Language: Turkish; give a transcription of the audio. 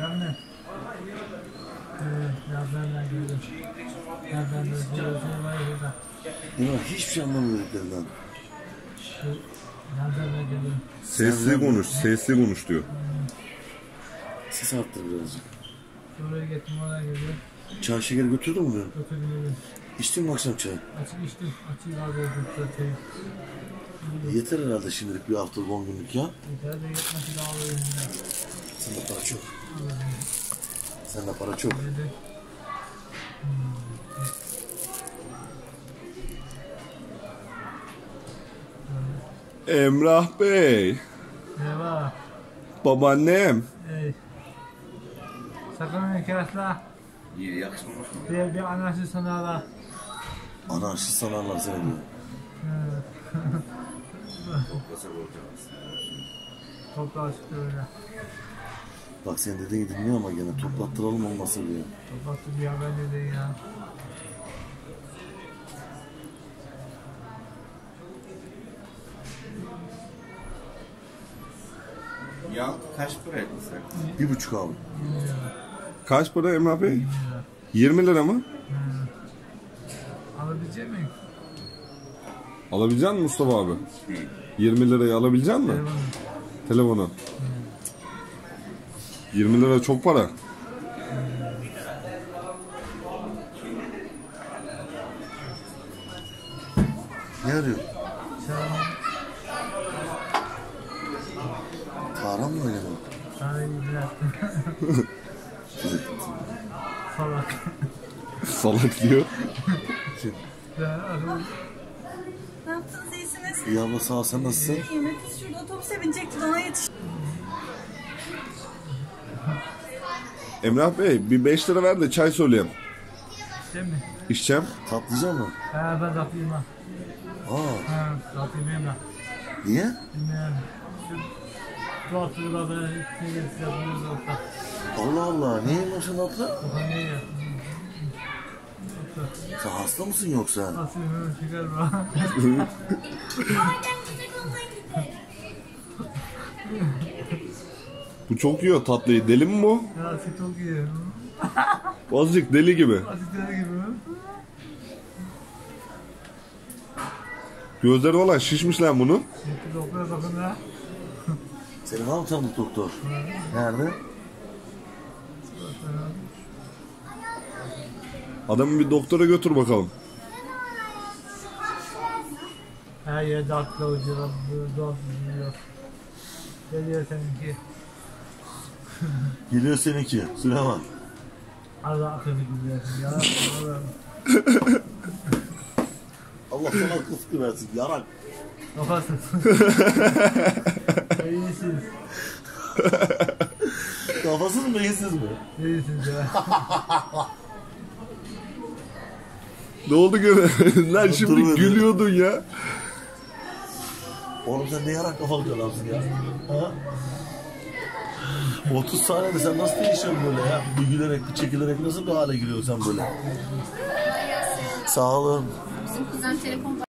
Sen mi? Yazlarla geliyor. Yazlarla geliyor. Ya hiçbir şey anlamıyorum dediklerinden. Yazlarla geliyor. Sesli konuş diyor. Ses arttır birazcık. Oraya getirdim, oraya geliyor. Çay şeker götürdün mü? Götürdüm. İçtin mi akşam çay? Açık içtim. Açık razı oldum zaten. Yeter herhalde şimdilik bir haftalık 10 günlük ya. Yeter de yetmesi daha oluyor. Sende para çok. Sende para çok. Emrah Bey. Merhaba. Babaannem. Sakın arkadaşlar. İyi yakışmamış mı? Bir anarşi sanarlar. Anarşist sanarlar seni diyor. Toplu açıkta öyle. Bak sen dediğini dinliyor ama gene toplattıralım olmasa diyor. Toplattı bir haber dedin ya. Ya kaç paraydı sen? 1,5 abi. Kaç para Emrah Bey? 20 lira mı? Alabilecek miyim? Alabilecek misin Mustafa abi? 20 lirayı alabilecek misin? Telefonu. 20 lira çok para. Ne arıyor? Selam. Kahraman mı oynamak? Sana iyi bıraktım. Salak. Salak diyor. Ne yaptınız, iyisiniz? İyi abla sağ ol, sen nasılsın? İyiyim. Kız şurada otobüse binecekti, ona yetiş. Emrah Bey bir 5 lira ver de çay söyleyeyim. Değil mi? İçeceğim. Tatlıcı mı? Ben tatlıyım ha. Tatlıyım ben. Niye? Bilmiyorum. Şu tatlıda böyle sevgilisi yapıyoruz orta. Allah Allah, neyim o senin tatlı? Okan ne ya? Sen hasta mısın yoksa? Tatlıyım, şeker var. Bu çok yiyor tatlıyı. Deli mi bu? Ya süt çok iyi. Azıcık deli gibi. Azıcık gibi. Gözleri olan şişmiş lan bunun. Sütü doktora bakın ha. Senin var mı tanıdık doktor? Nerede? Adamı bir doktora götür bakalım. Her yerde akla ucuna doğal yok. Geliyor seninki. Geliyor seninki, Süleyman. Allah akıllı gidiyorsun ya. Allah sana akıl fikir versin, yarak. Kafasın. İyisiniz. Kafasız mı, iyisiz mi? İyisiniz ya. Ne oldu gene? Lan şimdi Durmadı. gülüyordun ya. Oğlum sen ne yarak kafalı adamsın ya? Ha? 30 saniyede sen nasıl değişiyorsun böyle ya? Bir gülerek, bir çekilerek nasıl bir hale giriyorsun sen böyle? Sağ olun. Bizim kuzen telefon